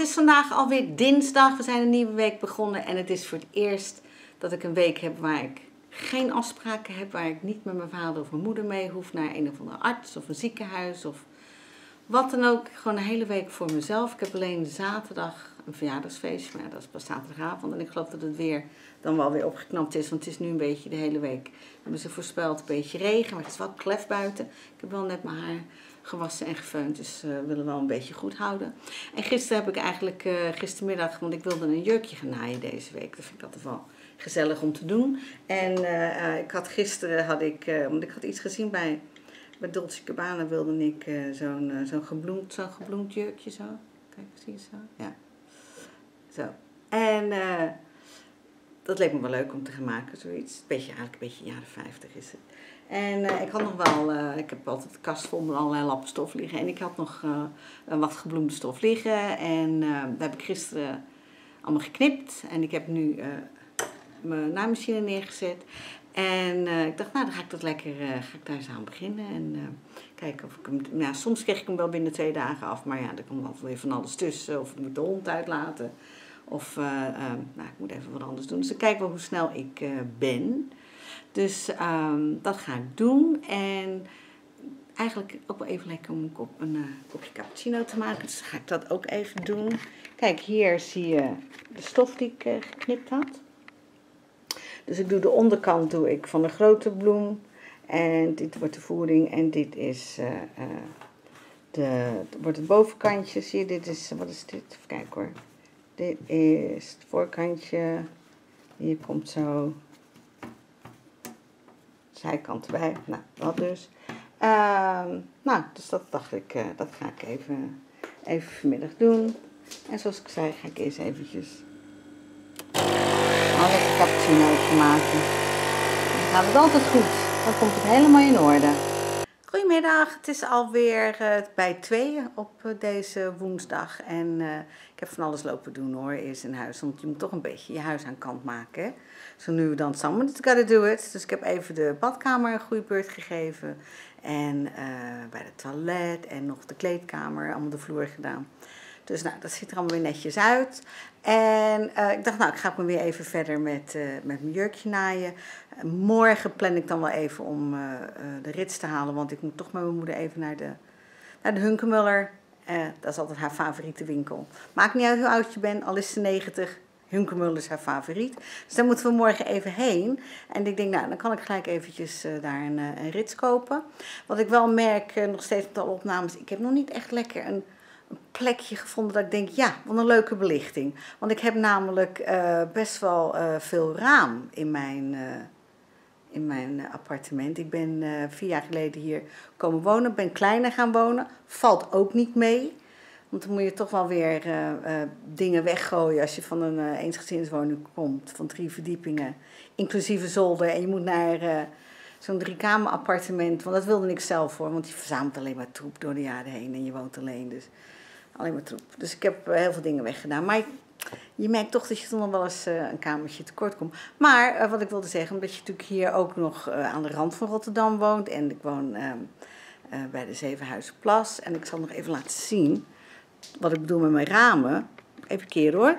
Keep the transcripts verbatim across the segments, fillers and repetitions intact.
is vandaag alweer dinsdag. We zijn een nieuwe week begonnen. En het is voor het eerst dat ik een week heb waar ik geen afspraken heb. Waar ik niet met mijn vader of mijn moeder mee hoef naar een of andere arts of een ziekenhuis of wat dan ook. Gewoon een hele week voor mezelf. Ik heb alleen zaterdag een verjaardagsfeestje. Maar ja, dat is pas zaterdagavond. En ik geloof dat het weer dan wel weer opgeknapt is. Want het is nu een beetje de hele week. Hebben ze voorspeld een beetje regen. Maar het is wel klef buiten. Ik heb wel net mijn haar gewassen en gefeund, dus uh, we willen wel een beetje goed houden. En gisteren heb ik eigenlijk, uh, gistermiddag, want ik wilde een jurkje gaan naaien deze week. Dat vind ik altijd wel gezellig om te doen. En uh, uh, ik had gisteren, had ik, uh, want ik had iets gezien bij, bij Dolce en Gabbana, wilde ik uh, zo'n uh, zo'n gebloemd, zo'n gebloemd jurkje zo. Kijk, zie je zo? Ja. Zo. En uh, dat leek me wel leuk om te gaan maken, zoiets. Beetje, eigenlijk een beetje jaren vijftig is het. En uh, ik had nog wel, uh, ik heb altijd de kast vol met allerlei lappen stof liggen. En ik had nog uh, wat gebloemde stof liggen. En uh, daar heb ik gisteren allemaal geknipt. En ik heb nu uh, mijn naaimachine neergezet. En uh, ik dacht, nou dan ga ik dat lekker, uh, ga ik daar eens aan beginnen. En uh, kijken of ik hem, nou soms kreeg ik hem wel binnen twee dagen af. Maar ja, er komt altijd weer van alles tussen. Of ik moet de hond uitlaten. Of, uh, uh, nou ik moet even wat anders doen. Dus ik kijk wel hoe snel ik uh, ben. Dus um, dat ga ik doen. En eigenlijk ook wel even lekker om een, kop, een uh, kopje cappuccino te maken. Dus ga ik dat ook even doen. Kijk, hier zie je de stof die ik uh, geknipt had. Dus ik doe de onderkant doe ik van de grote bloem. En dit wordt de voering. En dit is uh, uh, de, wordt het bovenkantje. Zie je, dit is, wat is dit? Even kijken hoor. Dit is het voorkantje. Hier komt zo zijkant erbij. Nou, dat dus. Uh, nou, dus dat dacht ik, uh, dat ga ik even, even vanmiddag doen. En zoals ik zei, ga ik eerst eventjes een lekker cappuccino maken. Dan gaat het altijd goed. Dan komt het helemaal in orde. Goedemiddag, het is alweer uh, bij tweeën op uh, deze woensdag. En uh, ik heb van alles lopen doen hoor, eerst in huis. Want je moet toch een beetje je huis aan kant maken. Hè? Zo nu dan, somebody's gotta do it. Dus ik heb even de badkamer een goede beurt gegeven. En uh, bij het toilet en nog de kleedkamer, allemaal de vloer gedaan. Dus nou, dat ziet er allemaal weer netjes uit. En uh, ik dacht, nou, ik ga me weer even verder met, uh, met mijn jurkje naaien. Uh, morgen plan ik dan wel even om uh, uh, de rits te halen. Want ik moet toch met mijn moeder even naar de, naar de Hunkemuller. Uh, dat is altijd haar favoriete winkel. Maakt niet uit hoe oud je bent, al is ze negentig. Hunkemuller is haar favoriet. Dus daar moeten we morgen even heen. En ik denk, nou, dan kan ik gelijk eventjes uh, daar een, uh, een rits kopen. Wat ik wel merk, uh, nog steeds met alle opnames, ik heb nog niet echt lekker een... een plekje gevonden dat ik denk, ja, wat een leuke belichting. Want ik heb namelijk uh, best wel uh, veel raam in mijn, uh, in mijn uh, appartement. Ik ben uh, vier jaar geleden hier komen wonen, ben kleiner gaan wonen. Valt ook niet mee. Want dan moet je toch wel weer uh, uh, dingen weggooien als je van een uh, eensgezinswoning komt. Van drie verdiepingen, inclusieve zolder. En je moet naar uh, zo'n driekamer appartement. Want dat wilde ik zelf hoor, want je verzamelt alleen maar troep door de jaren heen. En je woont alleen, dus alleen maar troep. Dus ik heb uh, heel veel dingen weggedaan. Maar je merkt toch dat je toch nog wel eens uh, een kamertje tekort komt. Maar uh, wat ik wilde zeggen, omdat je natuurlijk hier ook nog uh, aan de rand van Rotterdam woont. En ik woon uh, uh, bij de Zevenhuizenplas. En ik zal nog even laten zien wat ik bedoel met mijn ramen. Even keren hoor.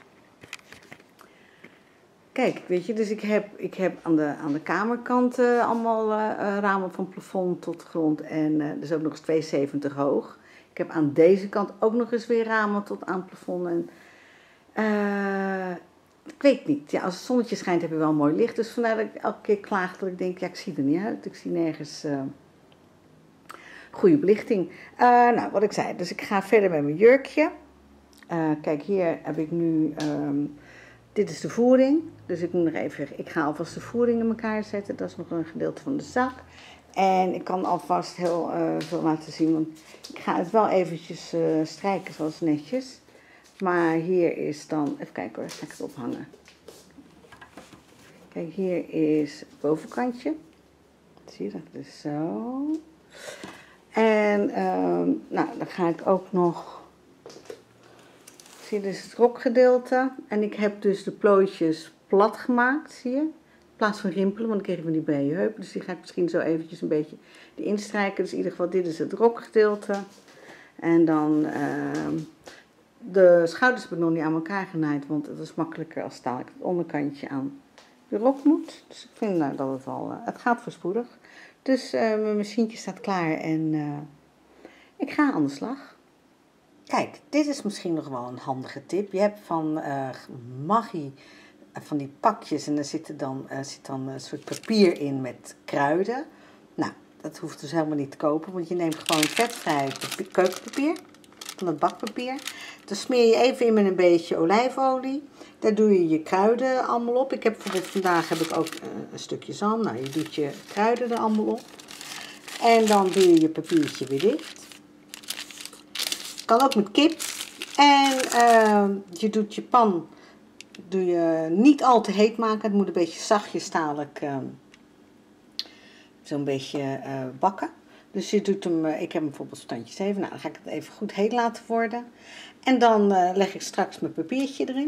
Kijk, weet je, dus ik heb, ik heb aan, de, aan de kamerkant uh, allemaal uh, ramen van plafond tot grond. En uh, dus ook nog eens twee zeventig hoog. Ik heb aan deze kant ook nog eens weer ramen tot aan het plafond. En, uh, ik weet niet. Ja, als het zonnetje schijnt heb je wel mooi licht. Dus vandaar dat ik elke keer klaag dat ik denk, ja, ik zie er niet uit. Ik zie nergens uh, goede belichting. Uh, nou, wat ik zei. Dus ik ga verder met mijn jurkje. Uh, kijk, hier heb ik nu... Um, dit is de voering. Dus ik moet nog even... Ik ga alvast de voering in elkaar zetten. Dat is nog een gedeelte van de zak. En ik kan alvast heel uh, veel laten zien, want ik ga het wel eventjes uh, strijken zoals netjes. Maar hier is dan, even kijken hoor, ga ik het ophangen. Kijk, hier is het bovenkantje. Zie je dat? Dus zo. En um, nou, dan ga ik ook nog, zie je dus het rokgedeelte. En ik heb dus de plooitjes plat gemaakt, zie je. In plaats van rimpelen, want dan kregen we die brede heupen. Dus die ga ik misschien zo eventjes een beetje erin strijken. Dus in ieder geval, dit is het rokgedeelte. En dan uh, De schouders heb ik nog niet aan elkaar genaaid, want het is makkelijker als dadelijk het onderkantje aan de rok moet. Dus ik vind nou, dat het al, uh, het gaat voorspoedig. Dus uh, mijn machientje staat klaar en uh, ik ga aan de slag. Kijk, dit is misschien nog wel een handige tip. Je hebt van uh, Maggi van die pakjes en er zit dan, uh, zit dan een soort papier in met kruiden. Nou, dat hoeft dus helemaal niet te kopen, want je neemt gewoon vetvrij keukenpapier, van het bakpapier. Dan smeer je even in met een beetje olijfolie. Daar doe je je kruiden allemaal op. Ik heb bijvoorbeeld vandaag heb ik ook uh, een stukje zalm. Nou, je doet je kruiden er allemaal op. En dan doe je je papiertje weer dicht. Kan ook met kip. En uh, je doet je pan doe je niet al te heet maken. Het moet een beetje zachtjes dadelijk uh, zo'n beetje uh, bakken. Dus je doet hem, uh, ik heb hem bijvoorbeeld standje zeven. Nou, dan ga ik het even goed heet laten worden. En dan uh, leg ik straks mijn papiertje erin.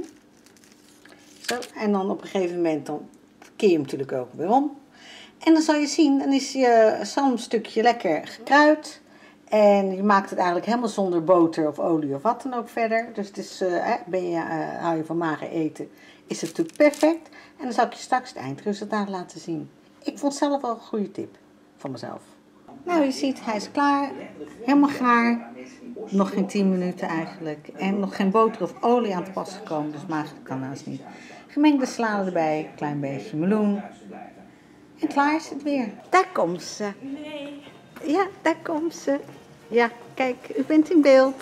Zo, en dan op een gegeven moment dan keer je hem natuurlijk ook weer om. En dan zal je zien, dan is je zalmstukje lekker gekruid. En je maakt het eigenlijk helemaal zonder boter of olie of wat dan ook verder. Dus het is, uh, ben je, uh, hou je van mager eten, is het natuurlijk perfect. En dan zal ik je straks het eindresultaat laten zien. Ik vond het zelf wel een goede tip van mezelf. Nou, je ziet, hij is klaar. Helemaal gaar. Nog geen tien minuten eigenlijk. En nog geen boter of olie aan te pas gekomen, dus mager kan naast niet. Gemengde salade erbij, een klein beetje meloen. En klaar is het weer. Daar komt ze. Nee. Ja, daar komt ze. Ja, kijk, u bent in beeld.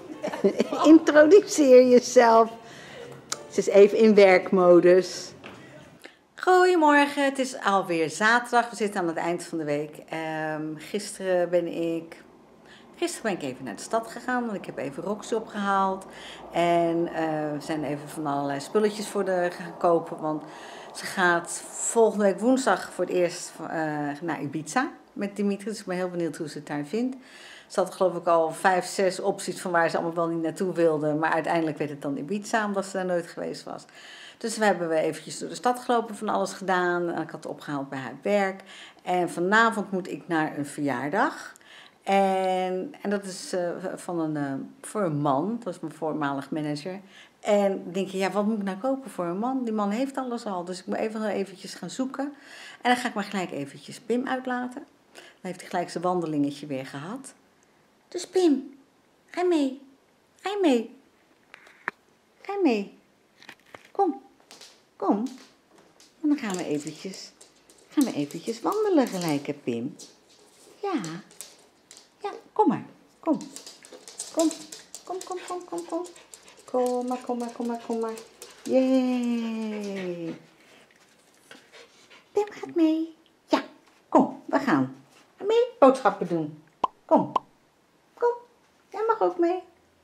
Introduceer jezelf. Ze is even in werkmodus. Goedemorgen, het is alweer zaterdag. We zitten aan het eind van de week. Um, gisteren ben ik... Gisteren ben ik even naar de stad gegaan, want ik heb even Roxy opgehaald. En uh, we zijn even van allerlei spulletjes voor de gaan kopen. Want ze gaat volgende week woensdag voor het eerst uh, naar Ibiza met Dimitri. Dus ik ben heel benieuwd hoe ze het daar vindt. Ze had geloof ik al vijf, zes opties van waar ze allemaal wel niet naartoe wilde. Maar uiteindelijk werd het dan Ibiza, omdat ze daar nooit geweest was. Dus we hebben we eventjes door de stad gelopen, van alles gedaan. Ik had het opgehaald bij haar werk. En vanavond moet ik naar een verjaardag. En, en dat is uh, van een, uh, voor een man, dat is mijn voormalig manager. En dan denk je, ja, wat moet ik nou kopen voor een man? Die man heeft alles al, dus ik moet even eventjes gaan zoeken. En dan ga ik maar gelijk eventjes Pim uitlaten. Dan heeft hij gelijk zijn wandelingetje weer gehad. Dus Pim, ga mee. Ga mee. Ga mee. Kom, kom. En dan gaan we eventjes, gaan we eventjes wandelen gelijk, hè, Pim. Ja. Ja, kom maar. Kom. Kom. Kom, kom, kom, kom, kom. Kom maar, kom maar, kom maar, kom maar. Jee. Pim gaat mee. Ja, kom, we gaan. Mee boodschappen doen. Kom. Kom. Jij mag ook mee.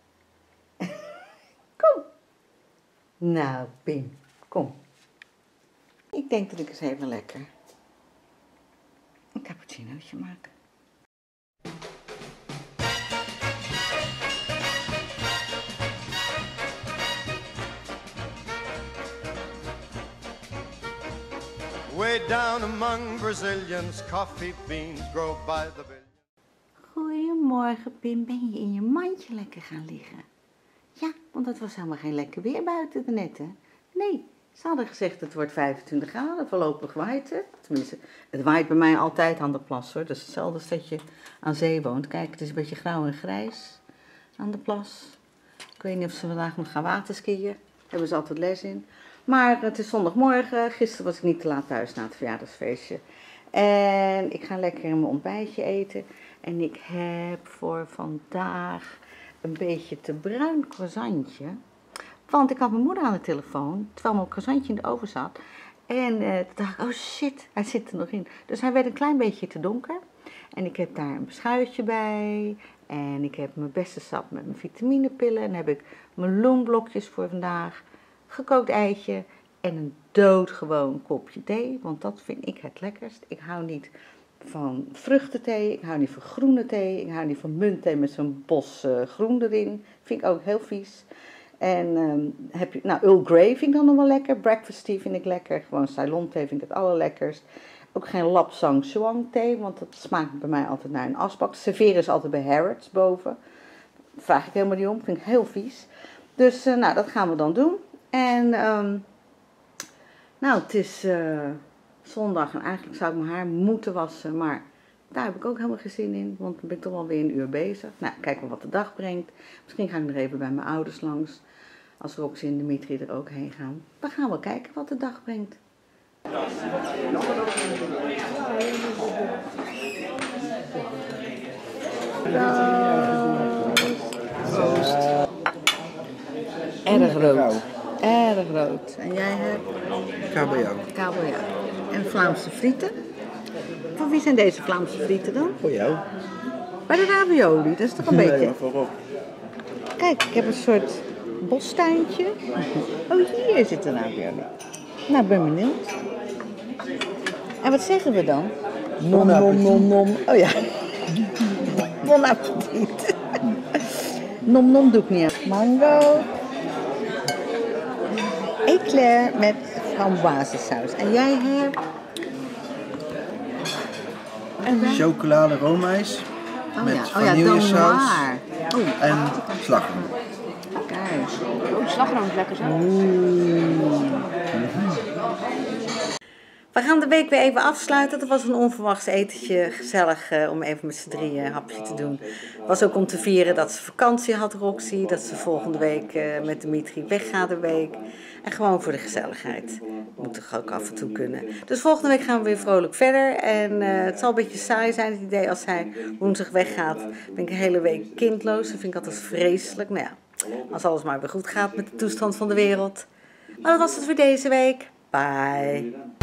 Kom. Nou, Pim, kom. Ik denk dat ik eens even lekker een cappuccinootje maak. Way down among Brazilians, coffee beans grow by the billion. Goedemorgen, Pim. Ben je in je mandje lekker gaan liggen? Ja, want het was helemaal geen lekker weer buiten net, hè? Nee, ze hadden gezegd het wordt vijfentwintig graden, voorlopig waait het. Tenminste, het waait bij mij altijd aan de plas, hoor. Dus hetzelfde als dat je aan zee woont. Kijk, het is een beetje grauw en grijs aan de plas. Ik weet niet of ze vandaag nog gaan waterskiën. Daar hebben ze altijd les in. Maar het is zondagmorgen. Gisteren was ik niet te laat thuis na het verjaardagsfeestje. En ik ga lekker mijn ontbijtje eten. En ik heb voor vandaag een beetje te bruin croissantje. Want ik had mijn moeder aan de telefoon, terwijl mijn croissantje in de oven zat. En uh, toen dacht ik, oh shit, hij zit er nog in. Dus hij werd een klein beetje te donker. En ik heb daar een beschuitje bij. En ik heb mijn beste sap met mijn vitaminepillen. En dan heb ik meloenblokjes voor vandaag. Gekookt eitje en een doodgewoon kopje thee, want dat vind ik het lekkerst. Ik hou niet van vruchtenthee, ik hou niet van groene thee, ik hou niet van muntthee met zo'n bos uh, groen erin. Vind ik ook heel vies. En um, heb je, nou, Earl Grey vind ik dan nog wel lekker, breakfast tea vind ik lekker, gewoon Ceylon thee vind ik het allerlekkerst. Ook geen lapsang swang thee, want dat smaakt bij mij altijd naar een asbak. Serveren is altijd bij Harrods boven. Daar vraag ik helemaal niet om, vind ik heel vies. Dus uh, nou, dat gaan we dan doen. En um, nou, het is uh, zondag en eigenlijk zou ik mijn haar moeten wassen, maar daar heb ik ook helemaal geen zin in, want dan ben ik toch wel weer een uur bezig. Nou, kijken we wat de dag brengt. Misschien ga ik nog even bij mijn ouders langs. Als Roxy en Dimitri er ook heen gaan. Dan gaan we kijken wat de dag brengt. Proost. Erg rood. Erg rood. En jij hebt? Kabeljauw. Kabeljauw. En Vlaamse frieten. Voor wie zijn deze Vlaamse frieten dan? Voor jou. Bij de ravioli, dat is toch een Nee, beetje... maar voorop. Kijk, ik heb een soort bostuintje. Oh, hier zit een ravioli. Nou, ik ben benieuwd. En wat zeggen we dan? Nom, nom, nom, nom. Oh ja. Bon appetit. Nom, nom doe ik niet aan. Mango. Eclair met framboisensaus. En jij hebt... Chocolade roomijs Oh met ja, oh ja, vanillesaus oh. en slagroom. Kijk. Oh, slagroom is lekker zo. We gaan de week weer even afsluiten. Dat was een onverwachts etentje. Gezellig uh, om even met z'n drieën een hapje te doen. Het was ook om te vieren dat ze vakantie had, Roxy. Dat ze volgende week uh, met Dimitri weggaat een week. En gewoon voor de gezelligheid. Moet toch ook af en toe kunnen. Dus volgende week gaan we weer vrolijk verder. En uh, het zal een beetje saai zijn, het idee als hij woensdag weggaat. Ben ik een hele week kindloos. Dat vind ik altijd vreselijk. Nou ja, als alles maar weer goed gaat met de toestand van de wereld. Maar dat was het voor deze week. Bye.